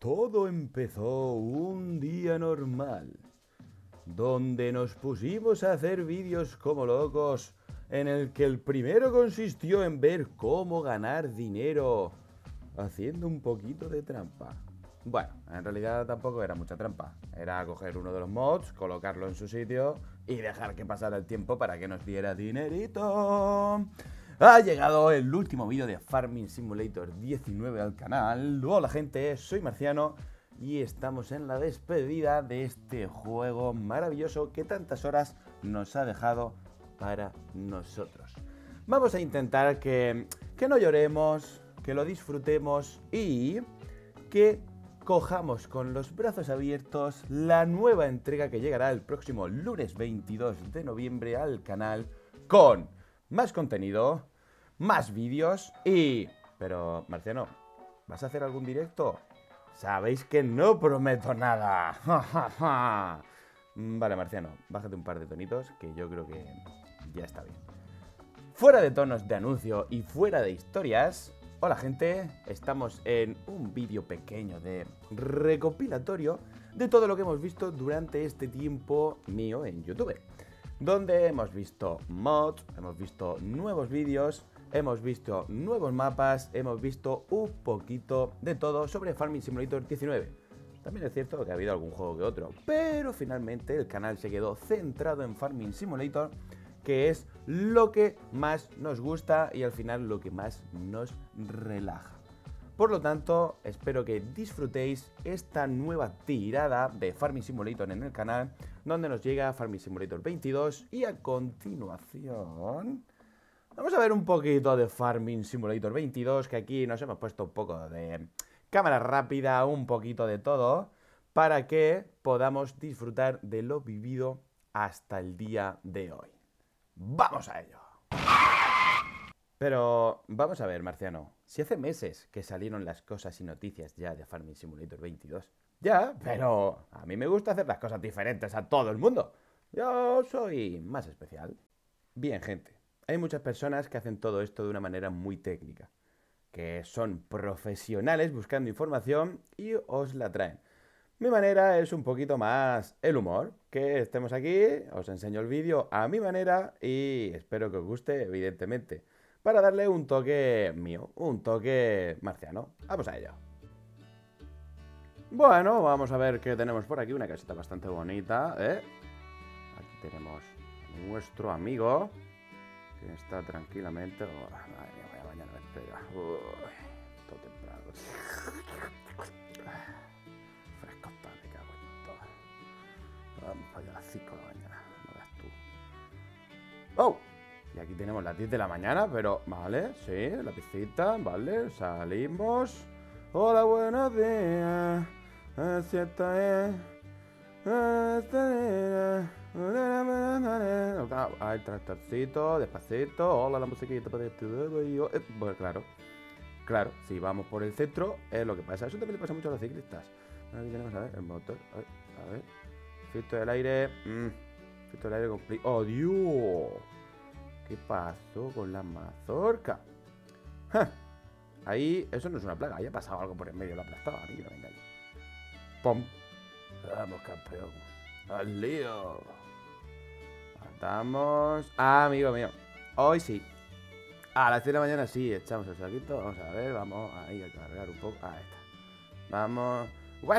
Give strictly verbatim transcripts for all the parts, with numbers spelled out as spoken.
todo empezó un día normal, donde nos pusimos a hacer vídeos como locos, en el que el primero consistió en ver cómo ganar dinero haciendo un poquito de trampa. Bueno, en realidad tampoco era mucha trampa. Era coger uno de los mods, colocarlo en su sitio y dejar que pasara el tiempo para que nos diera dinerito. Ha llegado el último vídeo de Farming Simulator diecinueve al canal. Hola gente, soy Marciano y estamos en la despedida de este juego maravilloso que tantas horas nos ha dejado para nosotros. Vamos a intentar que, que no lloremos, que lo disfrutemos y que cojamos con los brazos abiertos la nueva entrega que llegará el próximo lunes veintidós de noviembre al canal con más contenido, más vídeos y... Pero, Marciano, ¿vas a hacer algún directo? Sabéis que no prometo nada. Vale, Marciano, bájate un par de tonitos que yo creo que ya está bien. Fuera de tonos de anuncio y fuera de historias... Hola gente, estamos en un vídeo pequeño de recopilatorio de todo lo que hemos visto durante este tiempo mío en YouTube, donde hemos visto mods, hemos visto nuevos vídeos, hemos visto nuevos mapas, hemos visto un poquito de todo sobre Farming Simulator diecinueve. También es cierto que ha habido algún juego que otro, pero finalmente el canal se quedó centrado en Farming Simulator, que es lo que más nos gusta y al final lo que más nos relaja. Por lo tanto, espero que disfrutéis esta nueva tirada de Farming Simulator en el canal, donde nos llega Farming Simulator veintidós y a continuación vamos a ver un poquito de Farming Simulator veintidós, que aquí nos hemos puesto un poco de cámara rápida, un poquito de todo, para que podamos disfrutar de lo vivido hasta el día de hoy. ¡Vamos a ello! Pero vamos a ver, Marciano, si hace meses que salieron las cosas y noticias ya de Farming Simulator veintidós. Ya, pero a mí me gusta hacer las cosas diferentes a todo el mundo. Yo soy más especial. Bien, gente, hay muchas personas que hacen todo esto de una manera muy técnica, que son profesionales buscando información y os la traen. Mi manera es un poquito más el humor, que estemos aquí, os enseño el vídeo a mi manera y espero que os guste, evidentemente, para darle un toque mío, un toque marciano. Vamos a ello. Bueno, vamos a ver qué tenemos por aquí, una casita bastante bonita, ¿eh? Aquí tenemos a nuestro amigo, que está tranquilamente... Oh, madre mía, vaya mañana me pega. Uy, todo temprano. Vamos para allá a las cinco de la mañana, no veas tú. ¡Oh! Y aquí tenemos las diez de la mañana, pero... Vale, sí, la piscita, vale, salimos. Hola, buenos días. Así está, eh. Hay tractorcito, despacito. Hola, la musiquita para este dedo. Bueno, claro, claro, si vamos por el centro, es lo que pasa. Eso también le pasa mucho a los ciclistas. Aquí tenemos, a ver, el motor. A ver. Filtro del aire. Mmm. Filtro del aire completo. ¡Oh, Dios! ¿Qué pasó con la mazorca? ¡Ja! Ahí, eso no es una plaga. Ahí ha pasado algo por el medio. Lo ha aplastado. A mí no me engaño. ¡Pum! Vamos, campeón. ¡Al lío! Matamos. Ah, amigo mío. Hoy sí. A las seis de la mañana sí. Echamos el saquito. Vamos a ver. Vamos ahí a cargar un poco. Ahí está. Vamos.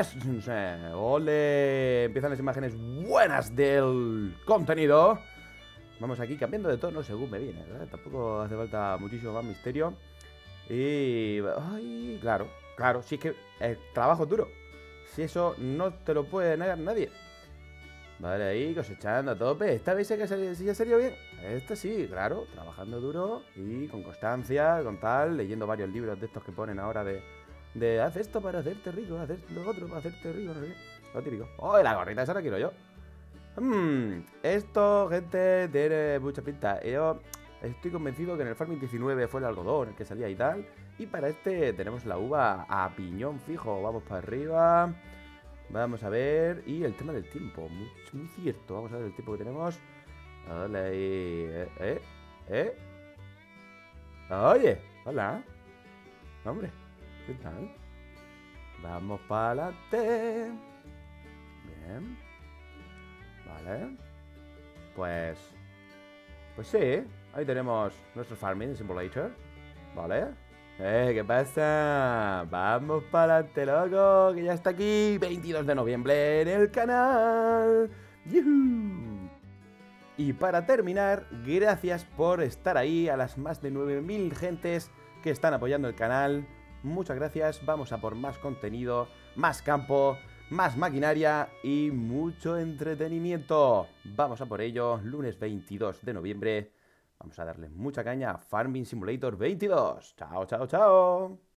¡Ole! Empiezan las imágenes buenas del contenido. Vamos aquí cambiando de tono según me viene, ¿verdad? Tampoco hace falta muchísimo más misterio. Y... ¡ay! Claro, claro. Si es que el trabajo es duro. Si eso no te lo puede negar nadie. Vale, ahí cosechando a tope. Esta vez sí que sí ha salido bien. Esta sí, claro. Trabajando duro y con constancia, con tal. Leyendo varios libros de estos que ponen ahora de... De haz esto para hacerte rico, haz lo otro para hacerte rico, no sé qué. Lo típico. ¡Oh, la gorrita esa la quiero yo! Hmm, esto, gente, tiene mucha pinta. Yo estoy convencido que en el Farming diecinueve fue el algodón el que salía y tal. Y para este tenemos la uva a piñón fijo. Vamos para arriba. Vamos a ver. Y el tema del tiempo. Muy, muy cierto. Vamos a ver el tiempo que tenemos. Hola ahí. ¿Eh? ¿Eh? ¿Eh? Oye. Hola. Hombre. ¿Qué tal? Vamos para adelante. Bien. Vale. Pues... Pues sí, ahí tenemos nuestro Farming Simulator. Vale. Eh, ¿qué pasa? Vamos para adelante, loco, que ya está aquí. veintidós de noviembre en el canal. ¡Yuhu! Y para terminar, gracias por estar ahí a las más de nueve mil gentes que están apoyando el canal. Muchas gracias, vamos a por más contenido, más campo, más maquinaria y mucho entretenimiento. Vamos a por ello, lunes veintidós de noviembre. Vamos a darle mucha caña a Farming Simulator veintidós. Chao, chao, chao.